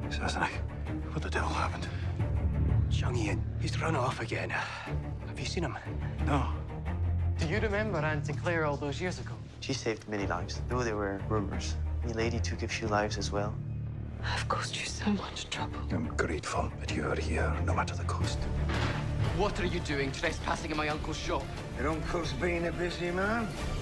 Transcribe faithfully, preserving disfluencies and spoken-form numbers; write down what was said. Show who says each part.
Speaker 1: Sassenach, what the devil happened?
Speaker 2: Young Ian, he's run off again. Have you seen him?
Speaker 1: No.
Speaker 3: Do you remember Auntie Claire all those years ago?
Speaker 4: She saved many lives, though there were rumors. The lady took a few lives as well.
Speaker 5: I've caused you so much trouble.
Speaker 1: I'm grateful that you are here, no matter the cost.
Speaker 3: What are you doing trespassing in my uncle's shop?
Speaker 6: Your uncle's been a busy man.